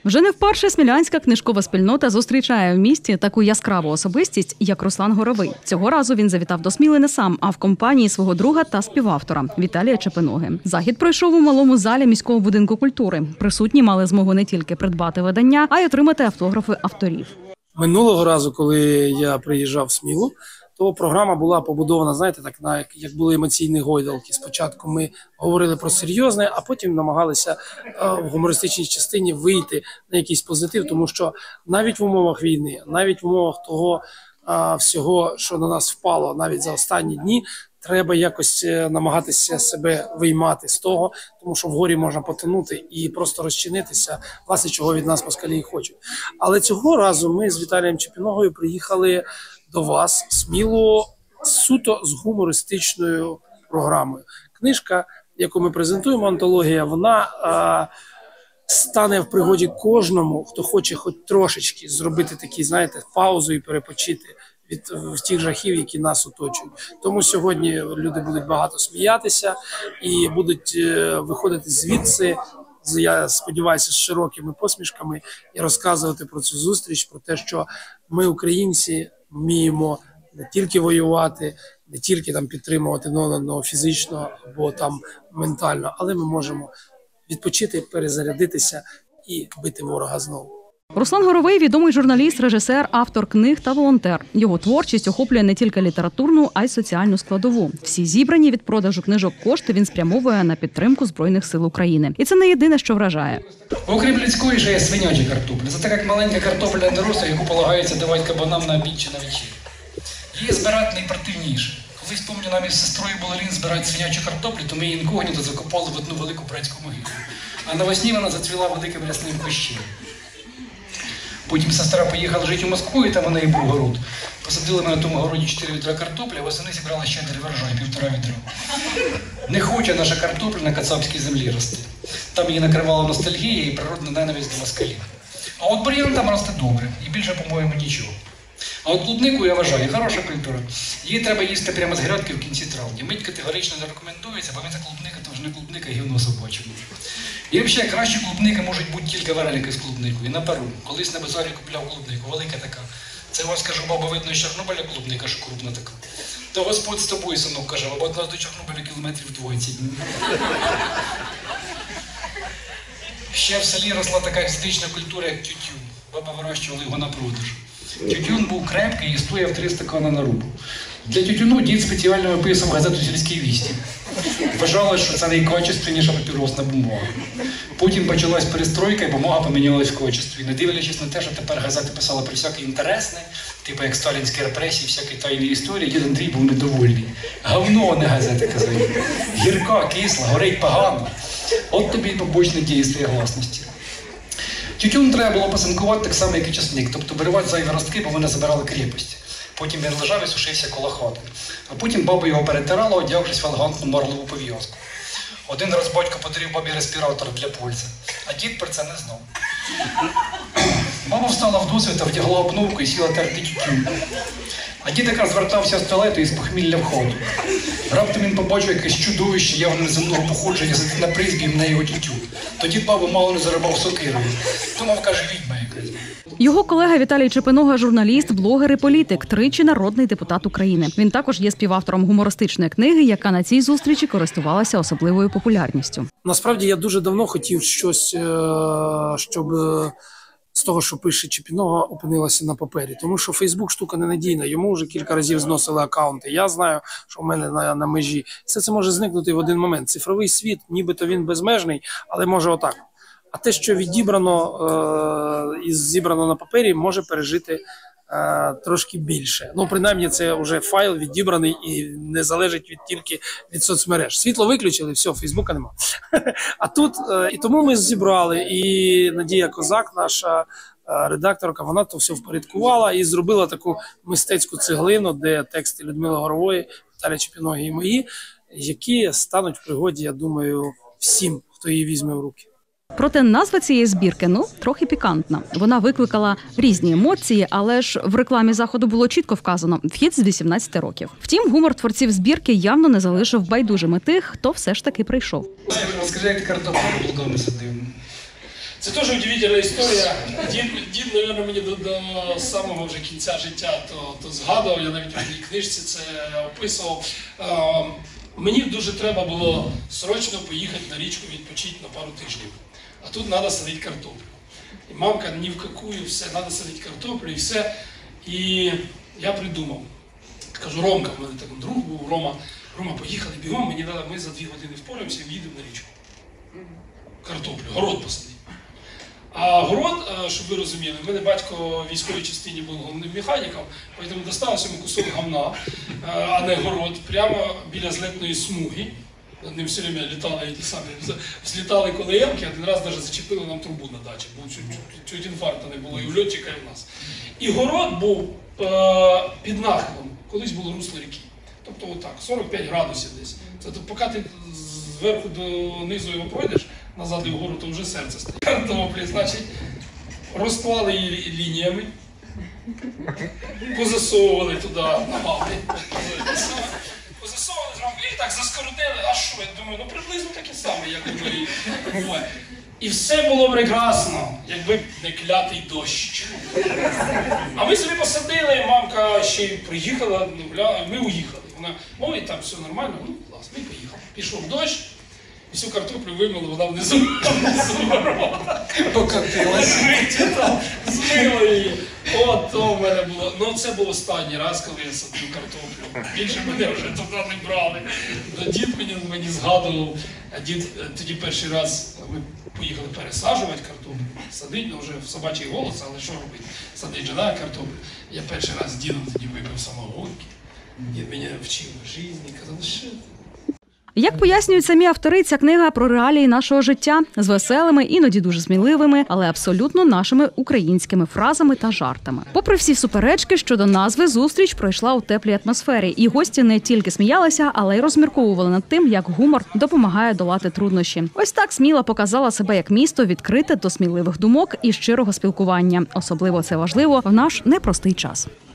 Вже не вперше смілянська книжкова спільнота зустрічає в місті таку яскраву особистість, як Руслан Горовий. Цього разу він завітав до Сміли не сам, а в компанії свого друга та співавтора Віталія Чепиноги. Захід пройшов у малому залі міського будинку культури. Присутні мали змогу не тільки придбати видання, а й отримати автографи авторів. Минулого разу, коли я приїжджав в Смілу, то програма була побудована, знаєте, так, як були емоційні гойдалки. Спочатку ми говорили про серйозне, а потім намагалися в гумористичній частині вийти на якийсь позитив, тому що навіть в умовах війни, навіть в умовах того всього, що на нас впало навіть за останні дні, треба якось намагатися себе виймати з того, тому що в горі можна потонути і просто розчинитися, власне, чого від нас москалі і хочуть. Але цього разу ми з Віталієм Чепиногою приїхали до вас в Смілу суто з гумористичною програмою. Книжка, яку ми презентуємо, антологія, вона стане в пригоді кожному, хто хоче хоч трошечки зробити такі, знаєте, паузу і перепочити від тих жахів, які нас оточують. Тому сьогодні люди будуть багато сміятися і будуть виходити звідси, я сподіваюся, з широкими посмішками і розказувати про цю зустріч, про те, що ми, українці, вміємо не тільки воювати, не тільки там підтримувати фізично або там ментально, але ми можемо відпочити, перезарядитися і бити ворога знову. Руслан Горовий – відомий журналіст, режисер, автор книг та волонтер. Його творчість охоплює не тільки літературну, а й соціальну складову. Всі зібрані від продажу книжок кошти він спрямовує на підтримку Збройних сил України. І це не єдине, що вражає. Окрім людської, ще є свиняча картопля. Це така як маленька картопля доросла, яку полагається давати кабанам на обід чи на вечір. Її збирати найпротивніше. Колись, пам'ятаю, нам із сестрою було лін збирати свинячу картоплю, то ми її інкогніто закопали в одну велику братську могилу. А навесні вона зацвіла великим рясним кущем. Потім сестра поїхала жити у Москву, і там у неї був город. Посадили ми на тому городі 4 відра картоплі, а восени зібрала щедрий врожай, 1,5 відра. Не хоче наша картопля на кацапській землі рости. Там її накривала ностальгія і природна ненависть до москалів. А от бур'ян там росте добре, і більше, по-моєму, нічого. А от клубнику, я вважаю, хороша культура. Її треба їсти прямо з грядки в кінці травня. Мить категорично не рекомендується, бо це клубника, то вже не клубника, а гівно собаче. І взагалі, кращі клубники можуть бути тільки вареники з клубникою. На Перу. Колись на базарі купляв клубнику, велика така. Це ось, кажу, баба, видно, з Чорнобиля клубника, що крупна така. То Господь з тобою, синок, каже, бо от нас до Чорнобиля кілометрів 20. Ще в селі росла така естетична культура, як тютюн. Баба вирощувала його на продаж. Тютюн був крепкий і стояв 3 стакани на рубу. Для тютюну дід спеціально виписав газету «Сільські вісті». Вважалось, що це найкачественніша папіросна бумага. Потім почалась перестройка, і бумага помінялась в качестві. Не дивлячись на те, що тепер газети писали про всяке інтересне, типу як сталінські репресії, всякі тайні історії, дід Андрій був недовольний. Говно, не газети, казали. Гірка, кисла, горить погано. От тобі і побочне дійство гласності. Тютюн треба було посинкувати так само, як і часник, тобто виривати зайві ростки, бо вони забирали крепость. Потім він лежав і сушився коло хати. А потім баба його перетирала, одягшись в елегантну марлову пов'язку. Один раз батько подарив бабі респіратор для пульса, а дід про це не знав. Баба встала в досвіта, вдягла обновку і сіла терти тютюн. А дід якраз звертався з туалету і з похмілля в ходу. Раптом він побачив якесь чудовище явно неземного походження, сидить на призбі і в неї його тютюн. Тоді бабу мало не зарубав сокирою. Думав, каже, відьма якась. Його колега Віталій Чепинога – журналіст, блогер і політик, тричі народний депутат України. Він також є співавтором гумористичної книги, яка на цій зустрічі користувалася особливою популярністю. Насправді я дуже давно хотів щось, щоб з того, що пише Чепинога, опинилося на папері. Тому що Фейсбук штука ненадійна, йому вже кілька разів зносили акаунти. Я знаю, що в мене на межі. Все це може зникнути в один момент. Цифровий світ, нібито він безмежний, але може отак. А те, що відібрано і зібрано на папері, може пережити трошки більше. Ну, принаймні, це вже файл відібраний і не залежить тільки від соцмереж. Світло виключили, все, Фейсбука нема. А тут, і тому ми зібрали, і Надія Козак, наша редакторка, вона то все впорядкувала і зробила таку мистецьку цеглину, де тексти Людмили Горової, Віталія Чепиноги і мої, які стануть в пригоді, я думаю, всім, хто її візьме в руки. Проте назва цієї збірки, трохи пікантна. Вона викликала різні емоції, але ж в рекламі заходу було чітко вказано – вхід з 18 років. Втім, гумор творців збірки явно не залишив байдужими тих, хто все ж таки прийшов. Розкажи, як ти картоплю в Лугомі садив. Це теж удивительна історія. Дід, мабуть, мені до самого вже кінця життя то згадував, я навіть в одній книжці це описував. Мені дуже треба було срочно поїхати на річку відпочити на пару тижнів. А тут треба садити картоплю. І мамка ні в какую, все, треба садити картоплю і все. І я придумав. Кажу, Ромка, в мене такий друг був, Рома, поїхали бігом, мені треба, ми за 2 години впораємося і в'їдемо на річку. Картоплю, город посадити. А город, щоб ви розуміли, в мене батько в військовій частині був головним механіком, тому достався йому кусок гамна, а не город, прямо біля злетної смуги. Над ним все время літали ті самі, злітали колеєнки, один раз навіть зачепили нам трубу на дачі, бо чуть інфаркту не було і у льотчика, і в нас. І город був під нахилом, колись було русло ріки. Тобто отак, 45 градусів десь. Це поки ти зверху до низу його пройдеш, назад і вгору, то вже серце стає. Картоплі, значить, розклали її лініями, позасовували туди на мавлі, позасовували зранку і так заскоротили, а що, я думаю, ну приблизно таке саме, як воно і буває. І все було прекрасно, якби не клятий дощ. А ми собі посадили, мамка ще й приїхала, ми уїхали. Вона, ой, там все нормально, ну клас, ми поїхали. Пішов дощ, і всю картоплю вимили, вона внизу города. Покатилась. Змило її. От то в мене було. Ну це був останній раз, коли я садив картоплю. Більше мене вже туди не брали. Дід мені згадував, а дід тоді перший раз ми поїхали пересаджувати картоплю. Садить, ну вже в собачий голос, але що робити? Садить жена картоплю. Я перший раз з дідом тоді випив самогонки. Дід мене вчив житті, казав, що Як пояснюють самі автори, ця книга про реалії нашого життя з веселими, іноді дуже сміливими, але абсолютно нашими українськими фразами та жартами. Попри всі суперечки щодо назви, зустріч пройшла у теплій атмосфері, і гості не тільки сміялися, але й розмірковували над тим, як гумор допомагає долати труднощі. Ось так Сміла показала себе як місто, відкрите до сміливих думок і щирого спілкування. Особливо це важливо в наш непростий час.